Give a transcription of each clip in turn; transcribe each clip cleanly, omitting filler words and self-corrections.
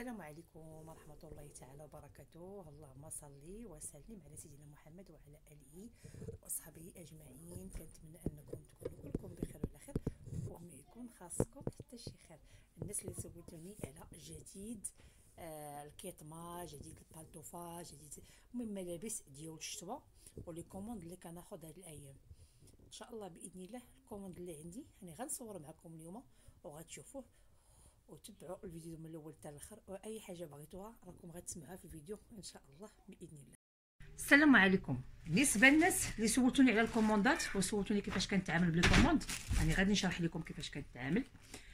السلام عليكم ورحمة الله تعالى وبركاته. اللهم صل وسلم على سيدنا محمد وعلى آله وصحبه أجمعين. كنتمنى أنكم تكونوا كلكم بخير وعلى خير، وما يكون خاصكم حتى شي خير. الناس اللي سولتوني على جديد الكيطمه، جديد البالطوفه، جديد المهم ملابس ديال الشتوى ولي كوموند اللي كناخذ هاد الايام. ان شاء الله باذن الله الكوموند اللي عندي راني غنصور معكم اليوم وغتشوفوه، وتبعوا الفيديو من الاول حتى الاخر، واي حاجه بغيتوها راكم غتسمعوها في الفيديو ان شاء الله باذن الله. السلام عليكم. بالنسبه للناس اللي سولتوني على الكوموندات وسولتوني كيفاش كنتعامل بالكوموند، راني غادي نشرح لكم كيفاش كنتعامل.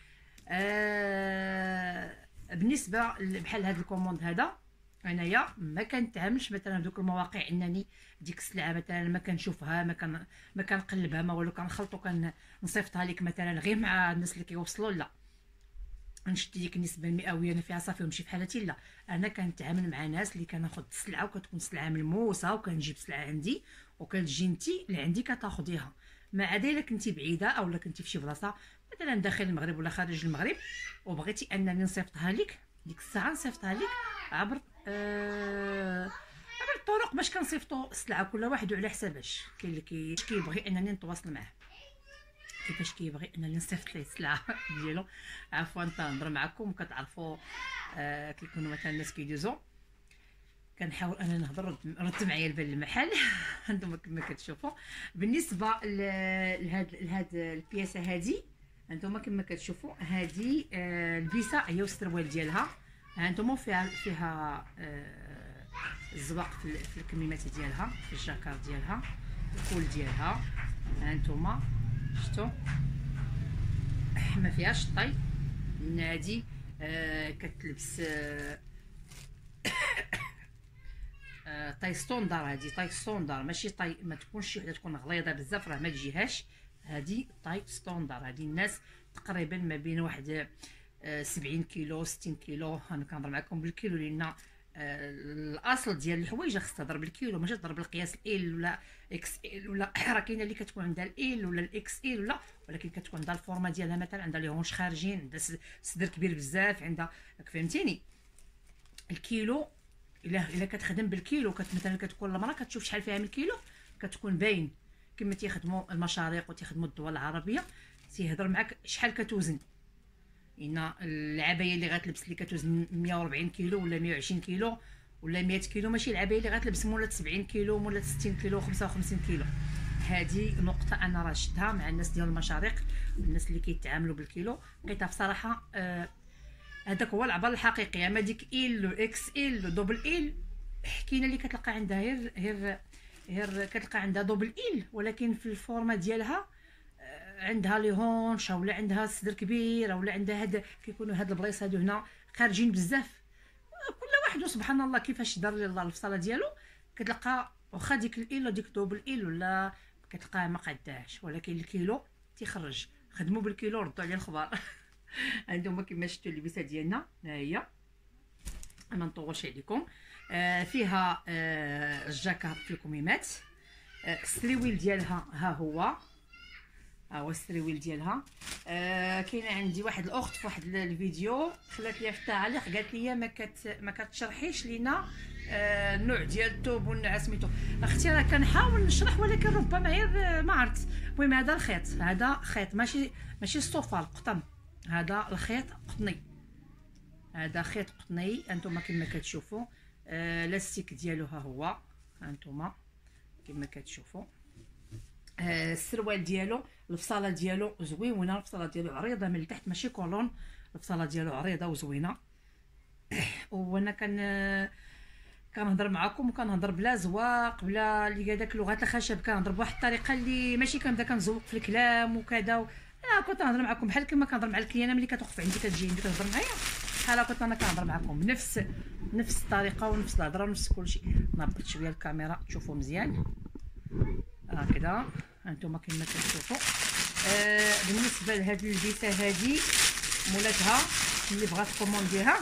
بالنسبه بحال هذا الكوموند هذا، انايا ما كنتعاملش مثلا بدوك المواقع انني ديك السلعه مثلا ما كنشوفها ما كنقلبها ما والو، كنخلطو كنصيفطها لك مثلا غير مع الناس اللي كيوصلوا. لا نشد ديك النسبه المئويه انا فيها صافي ونمشي بحالتي. لا، انا كنتعامل مع ناس اللي كناخذ السلعه وكتكون سلعه ملموسه، وكنجيب سلعه عندي وكتجي انت اللي عندي كتاخذيها. ما عدا الا كنتي بعيده او لا كنتي في شي بلاصه مثلا داخل المغرب ولا خارج المغرب وبغيتي انني نصيفطها لك، ديك الساعه نصيفطها لك عبر عبر الطرق باش كنصيفطوا السلعه. كل واحد على حساباش. كاين اللي كيبغي انني نتواصل معاه كيفاش كيبغي انني نصيفط ليه السلعه ديالو. عفوا تنهضر معكم كتعرفوا كيكونوا مثلا الناس كيدوزوا، كنحاول انا نهضر رد معايا البال المحل. انتم كما كتشوفوا بالنسبه لهاد البياسه هذه، انتم كما كتشوفوا هذه البيسه هي والسروال ديالها. انتم فيها الزواق في الكميمات ديالها، في الجاكار ديالها، الكول ديالها. انتم شفتوا ما فيهاش طي. هادي كتلبس طاي ستوندار. هادي طاي ستوندار ماشي طاي، ما تكونش شي وحده تكون غليظه بزاف راه ما تجيهاش. هادي طاي ستوندار. هادي الناس تقريبا ما بين واحد 70 كيلو 60 كيلو. انا كنهضر معكم بالكيلو لان الاصل ديال الحوايج خصها تضرب الكيلو، ماشي تضرب القياس ال ولا اكس ال ولا راه كاينه اللي كتكون عندها ال ولا الاكس ال ولا، ولكن كتكون عندها الفورمه ديالها، مثلا عندها لي هونش خارجين، عندها صدر كبير بزاف، عندها فهمتيني. الكيلو الا كتخدم بالكيلو مثلا كتكون المراه كتشوف شحال فيها من الكيلو كتكون باين. كما تيخدموا المشارق وتيخدموا الدول العربيه تيهضر معاك شحال كتوزن. ان العبايه اللي غتلبس اللي كتوزن 140 كيلو ولا 120 كيلو ولا 100 كيلو ماشي العبايه اللي غتلبس مولات 70 كيلو مولات 60 كيلو 55 كيلو. هذه نقطه انا راه شفتها مع الناس ديال المشارق، الناس اللي كيتعاملوا بالكيلو. لقيتها بصراحه هذاك هو العبار الحقيقي. اما ديك ال اكس ال دوبل ال كاينه اللي كتلقى عندها غير كتلقى عندها دوبل ال، ولكن في الفورمه ديالها عندها لي هونش ولا عندها الصدر كبير ولا عندها هاد كيكونوا هاد البلايص هادو هنا خارجين بزاف. كل واحد سبحان الله كيفاش دار الله الفصاله ديالو. كتلقى واخا ديك ال ولا ديك دوبل ال ولا كتلقاها ما قداش، ولكن الكيلو تيخرج. خدموا بالكيلو ردوا عليه الخبر. عندهم كما شفتوا اللبسه ديالنا ها هي، ما نطولش عليكم. فيها الجاكار في الكميمات. السريويل ديالها ها هو السريويل ديالها. كاينه عندي واحد الاخت في واحد الفيديو خلات لي في التعليق قالت لي ما كتشرحيش لينا النوع ديال الثوب والنوع سميتو. اختي راه كنحاول نشرح ولكن ربما غير ما عرفت. المهم هذا الخيط، هذا خيط ماشي الصوفه القطن، هذا الخيط قطني. هذا خيط قطني انتم كما كتشوفوا. لاستيك ديالو ها هو انتم كما كتشوفوا. السروال ديالو الفصاله ديالو زوينه، الفصاله ديالو عريضه من التحت ماشي كولون، الفصاله ديالو عريضه وزوينه. وانا كنهضر معكم وكنهضر بلا زواق بلا اللي هذاك لغه الخشب، كنهضر بواحد الطريقه اللي ماشي كنبدا كنزوق في الكلام وكذا. كنت نهضر معكم بحال كما كنهضر مع الكليانه ملي كتوقف عندي كتجي عندي كتهضر معايا بحال كنت انا كنهضر معكم بنفس الطريقه ونفس الهضره ونفس كلشي. نهبط شويه الكاميرا تشوفوا مزيان هكذا انتم كما كتشوفوا. بالنسبه لهاد البيسه هذه مولاتها اللي بغات كومونديها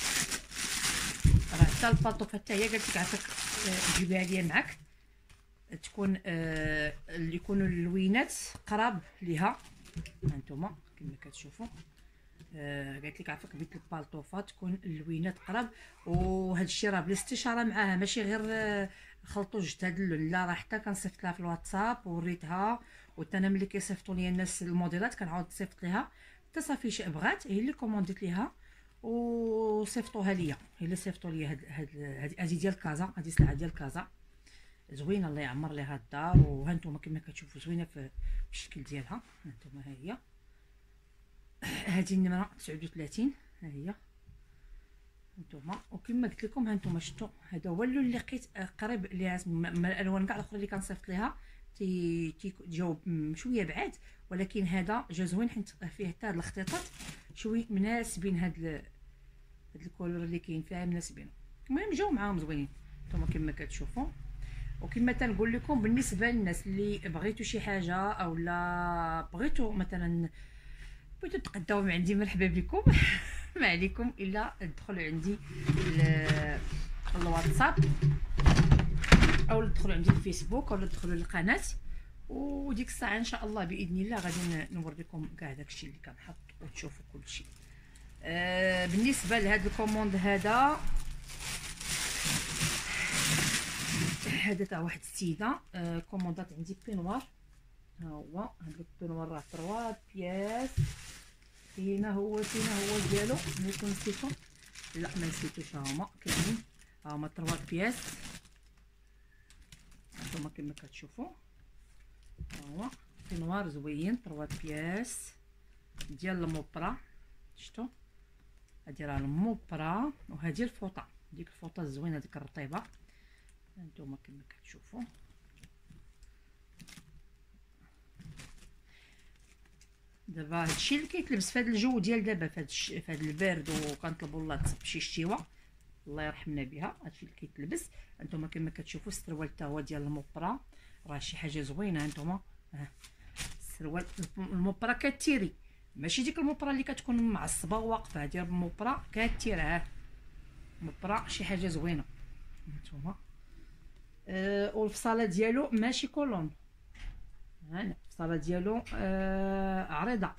راه حتى البالطوفه حتى هي قالت لك عافاك جيبيها ليا معاك، تكون اللي يكونوا اللوينات قراب ليها. هانتوما كما كتشوفوا قالت لك عافاك بيت البالطوفه تكون اللوينه تقرب. وهذا الشيء راه بلا استشاره معاها، ماشي غير خلطوا جوج هاد اللون، لا راه حتى كنصيفط لها في الواتساب ووريتها، وحتى انا ملي كيصيفطوا لي الناس الموديلات كنعاود نصيفط ليها حتى صافي بغات هي اللي كومونديت ليها وصيفطوها ليا، هي اللي صيفطوا لي هادي ديال كازا، هادي سلعه ديال كازا زوينه الله يعمر ليها الدار. وها نتوما كما كتشوفوا زوينه في الشكل ديالها. ها نتوما ها هي هذه النمره 39 ها هي نتوما. وكما قلت لكم ها نتوما شفتوا هذا هو اللون اللي لقيت قريب ليها من الالوان كاع الاخرى اللي كنصيفط ليها جاوب شويه بعاد، ولكن هذا جا زوين حيت فيه حتى هاد الخطيطات شويه مناسبين، هاد الكولور اللي كاين فيها مناسبين. المهم جاو معاهم زوينين نتوما كما كتشوفوا. وكما تنقول لكم بالنسبه للناس اللي بغيتوا شي حاجه او لا بغيتوا مثلا بغيتوا تقداو من عندي، مرحبا بكم ما عليكم الا تدخلوا عندي الواتساب او تدخلوا عندي الفيسبوك او تدخلوا للقناه، وديك الساعه ان شاء الله باذن الله غادي نوريكم كاع داكشي اللي كنحط وتشوفوا كلشي. بالنسبه لهذا الكوموند هذا تاع واحد السيده كوموندات عندي بينوار. ها هو هذا البينوار راه 3 بياس. فينا هو ديالو ملي كنت نسيتو، لا ما نسيتوش، ها هما كاينين، ها هما 3 بياس هانتوما كما كتشوفوا. ها هو بينوار زوين 3 بياس ديال الموبرا، شفتوا هادي راه الموبرا. وهادي الفوطه، ديك الفوطه الزوينه ديك الرطيبه هانتوما كما كتشوفوا. دابا هادشي اللي كيتلبس في هاد الجو ديال دابا في هاد البرد، وكنطلبوا الله تصب شي شتيوه الله يرحمنا بها، هادشي اللي كيتلبس. هانتوما كما كتشوفوا السروال حتى هو ديال الموبرا، راه شي حاجه زوينه. هانتوما السروال الموبرا كتيري، ماشي ديك الموبرا اللي كتكون معصبه واقفه، ديال الموبرا كتيرها موبرا شي حاجه زوينه. هانتوما والفصاله ديالو ماشي كولون، هنا الفصاله ديالو عريضه.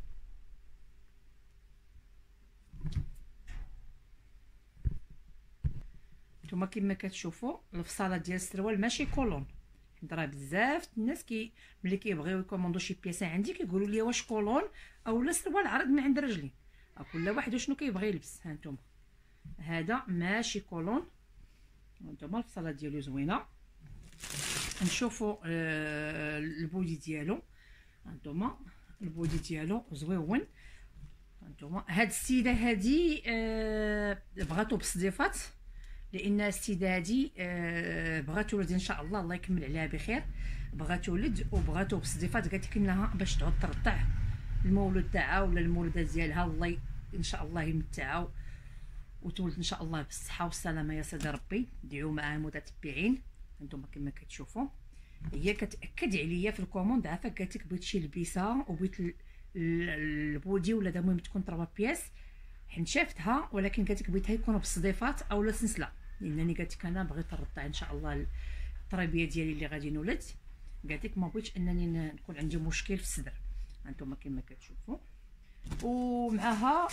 نتوما كما كتشوفوا الفصاله ديال السروال ماشي كولون، حيت راه بزاف الناس ملي كيبغيو يكوموندو شي بياسه عندي كيقولوا لي واش كولون او لا سروال عرض من عند رجلي، كل واحد شنو كيبغي يلبس. ها نتوما هذا ماشي كولون، هانتوما الفصاله ديالو زوينه. نشوفوا البودي ديالو، هانتوما البودي ديالو زويون. هانتوما هاد السيده هادي بغاتو بالصديفات، لان السيده هادي بغات تولد ان شاء الله، الله يكمل عليها بخير، بغات تولد وبغاتو بالصديفات، قالت لك انها باش تعود ترضع المولود تاعها ولا المولده ديالها، الله ان شاء الله يمتعها وتولد ان شاء الله بالصحه والسلامه يا سيدي ربي. دعوا معها متتبعين. هانتوما كما كتشوفوا هي كتاكد عليا في الكوموند، عافاك قالت لك بغيت شي لبسه وبغيت البودي ولا دا المهم تكون 3 بياس، حيت شافتها ولكن قالت لك بغيتها يكونوا بالصديفات او لا سلسله، لانني قالت لك انا بغيت نرضع ان شاء الله التربيه ديالي اللي غادي نولد، قالت لك ما بغيتش انني نكون عندي مشكل في الصدر. هانتوما كما كتشوفوا ومعها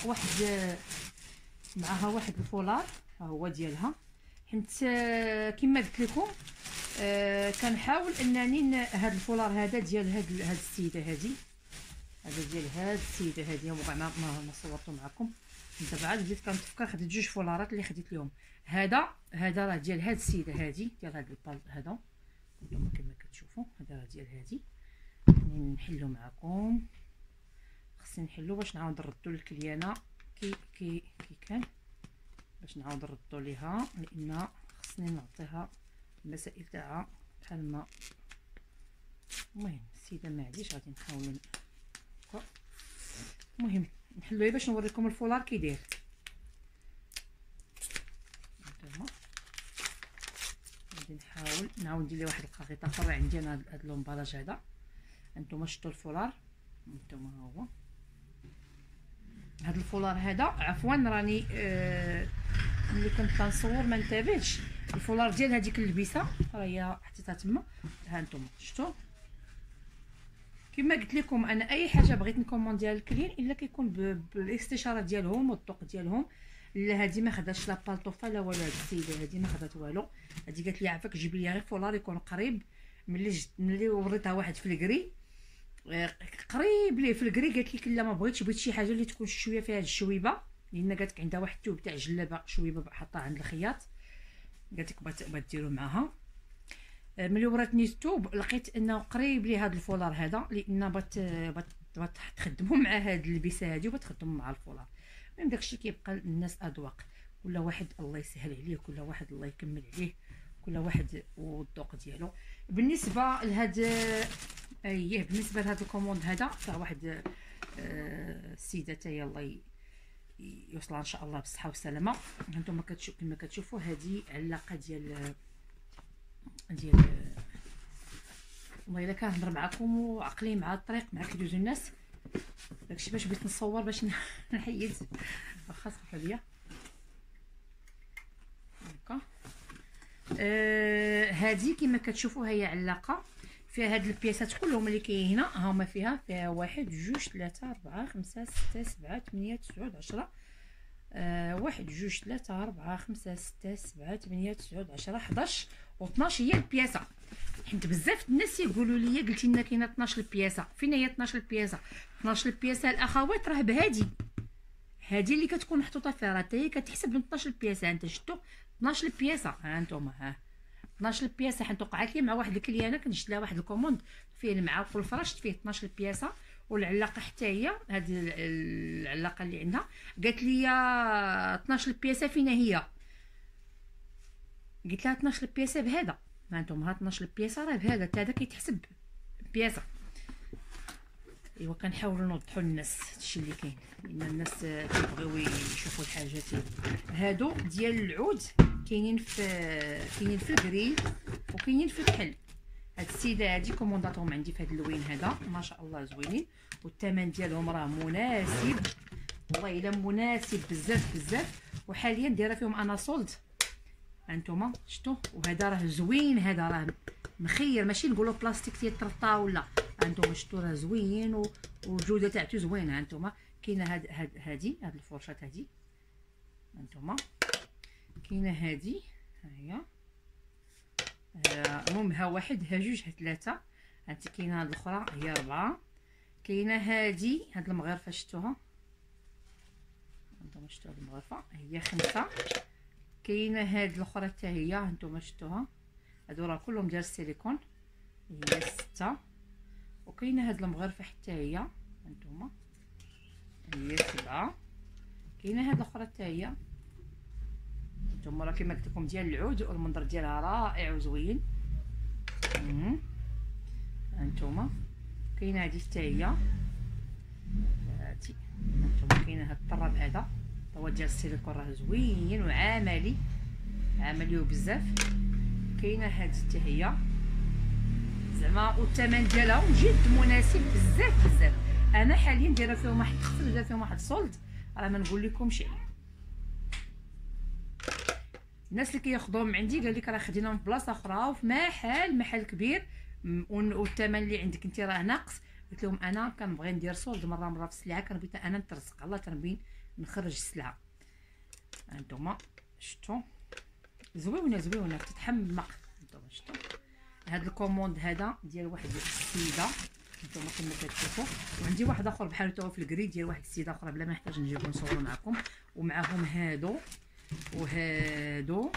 واحد الفولار ها هو ديالها، حيت كما قلت لكم كنحاول انني هذا الفولار هذا ديال هاد السيده هذه، هذا ديال هاد السيده هذه وكاع ما صورته معكم. دابا عاد بديت كنتفكر خديت جوج فولارات اللي خديت لهم، هذا راه ديال هاد السيده هذه، ديال هاد البال هذا نتوما كما كتشوفوا، هذا راه ديال هذه. نحلو معكم، خصني نحلو باش نعاود نردو للكليانه كي كان، باش نعاود نردو ليها، لان خصني نعطيها المسائل تاعها بحال ما. المهم السيده معليش غادي نحاول المهم نحلوها باش نوريكم الفولار كي داير. هانتوما غادي نحاول نعاود ندير ليه واحد الخريطه اخرى عندي انا هاد لومبالاج هذا. هانتوما شفتوا الفولار، هانتوما ها هو هاد الفولار هذا، عفوا راني ملي كنت كنصور ما انتبهتش، الفولار ديال هذيك اللبسه راه هي حطيتها تما. ها انتم شفتوا كما قلت لكم انا اي حاجه بغيت نكومونديها للكلين الا كيكون بالاستشاره ديالهم والذوق ديالهم. لا هادي ما خداتش لا بالطوفه لا والو، هاد السيده هادي ما خدات والو. هادي قالت لي عافاك جيب لي غير فولار يكون قريب. ملي وريتها واحد في الكري قريب ليه في الكري، قالت لي لا ما بغيتش، بغيت شي حاجه اللي تكون شويه فيها هاد الشويبه، لان قالت لك عندها واحد التوب تاع جلابه شويبه حطها عند الخياط، قالت لك بغات ديرو معاها. ملي وراتني الثوب لقيت انه قريب لي هذا الفولار هذا، لان بات تخدموا مع هاد اللبسه هادي وبتخدموا مع الفولار. المهم داكشي كيبقى الناس اذواق، كل واحد الله يسهل عليه، كل واحد الله يكمل عليه، كل واحد والذوق ديالو. بالنسبه لهاد بالنسبه لهاد الكوموند هذا تاع واحد السيده تاهي الله يوصلها ان شاء الله بالصحه والسلامه. هانتوما كما كتشوفوا هذه علاقه ديال والله الا كنهضر معكم وعقلي مع الطريق مع كيدوزو الناس، داكشي باش بغيت نصور باش نحيد واخا صافي عليا هكا. هذه كما كتشوفوا هي علاقه فيها هاد البياسات كلهم اللي كاين هنا، هما فيها 1 2 3 4 5 6 7 8 9 10 1 2 3 4 5 6 7 8 9 10 11 و12 هي البياسه. حيت بزاف الناس يقولوا لي قلتي لنا كاينه 12 بياسه، فين هي 12 بياسه؟ 12 بياسه الاخوات راه بهادي، هادي اللي كتكون محطوطه فيها راه هي كتحسب من 12 بياسه. انت شفتوا 12 بياسه، ها انتم 12 بياسه. حيت وقعت لي مع واحد الكليانه كنشد لها واحد الكوموند فيه المعاق والفرش فيه 12 بياسه، والعلاقه حتى هي هذه العلاقه اللي عندها قالت لي 12 بياسه فينا هي. قلت لها 12 بياسه بهذا، ما انتم 12 بياسه راه بهذا، حتى هذا كيتحسب بياسه. ايوا كنحاولوا نوضحوا للناس هادشي اللي كاين، لان الناس كيبغيو يشوفوا الحاجات هادو ديال العود كاينين في الكري وكاينين في الكحل. هاد السيده هادي كومونداتهم عندي في هاد اللوين هذا، ما شاء الله زوينين، والثمن ديالهم راه مناسب، والله الا مناسب بزاف بزاف. وحاليا دايره فيهم انا سولد، هانتوما شفتوا. وهذا راه زوين، هذا راه مخير، ماشي نقولوا بلاستيك تيطرطا ولا، هانتوما شفتوا راه زوين والجوده تاعته زوينه. هانتوما كاينه هاد الفرشات هادي، هانتوما كاينه هادي ها هي، المهم ها واحد ها جوج ها ثلاثه، هانتي كاينه هاد الاخرى هي 4، كاينه هادي هاد المغرفه شفتوها، هانتوما شفتوا هاد المغرفه هي 5، كاينه هاد الاخرى حتى هي هانتوما شفتوها، هادو راه كلهم ديال السيليكون هي 6، وكاينه هاد المغرفه حتى هي هانتوما هي 7، كاينه هاد الاخرى حتى هي هانتوما راه كما قلت لكم ديال العود، والمنظر ديالها رائع وزوين. هانتوما كاينه هادي حتى هي هاتي، هانتوما كاينه هاد الطراب هذا هو ديال السيليكون راه زوين وعملي بزاف. كاينه هادي حتى هي زعما، والثمن ديالهم جد مناسب بزاف بزاف. انا حاليا دايره فيهم واحد التخفيض ودايره فيهم واحد السولد، راه ما نقول لكمش عليه. الناس اللي كياخذوهم عندي قال لك راه خديناهم في بلاصه اخرى وفي محل كبير، والثمن اللي عندك انت راه ناقص. قلت لهم انا كنبغي ندير سولد مره في السلعه، كنبغي انا نترزق الله، تنبين نخرج السلعه. هانتوما شفتوا زوينه تتحمق. هانتوما شفتوا هذا الكوموند هذا ديال واحد السيده، هانتوما كما كتشوفوا. وعندي واحد اخر بحال هو في الكري ديال واحد السيده اخرى بلا ما نحتاج نجيبو نصورو معكم، ومعاهم هادو وهادو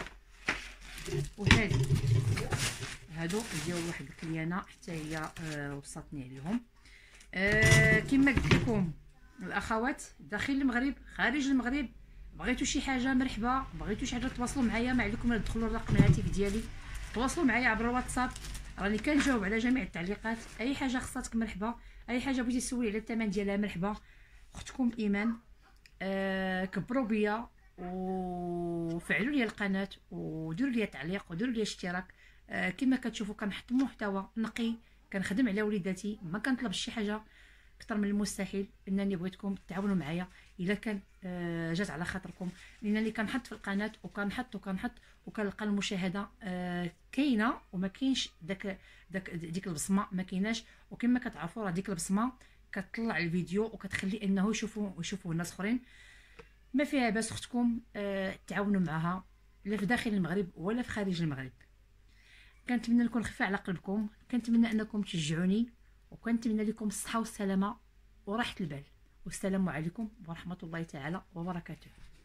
هادو ديال واحد الكليانه حتى هي وصلتني عليهم. كما قلت لكم الاخوات داخل المغرب خارج المغرب، بغيتوا شي حاجه مرحبا، بغيتوا شي حاجه تواصلوا معايا، ما عليكم تدخلوا الرقم الهاتف ديالي تواصلوا معايا عبر الواتساب، راني كنجاوب على جميع التعليقات. اي حاجه خصاتك مرحبا، اي حاجه بغيتي تسولي على الثمن ديالها مرحبا. اختكم ايمان، كبروا بيا وفعلوا لي القناه وديروا لي تعليق وديروا لي اشتراك. كما كتشوفوا كنحط محتوى نقي، كنخدم على وليداتي، ما كنطلبش شي حاجه اكثر من المستحيل انني بغيتكم تعاونوا معايا الا كان جات على خاطركم، لانني كنحط في القناه وكنحط وكنلقى المشاهده كاينه وما كاينش ديك البصمه ما كايناش. وكما كتعرفوا راه ديك البصمه كتطلع الفيديو وكتخلي انه يشوفوا الناس اخرين. ما فيها باس اختكم تعاونوا معها لا في داخل المغرب ولا في خارج المغرب. كنتمنى نكون خفيفه على قلبكم، كنتمنى انكم تشجعوني، وكنتمنى لكم الصحه والسلامه وراحه البال. والسلام عليكم ورحمه الله تعالى وبركاته.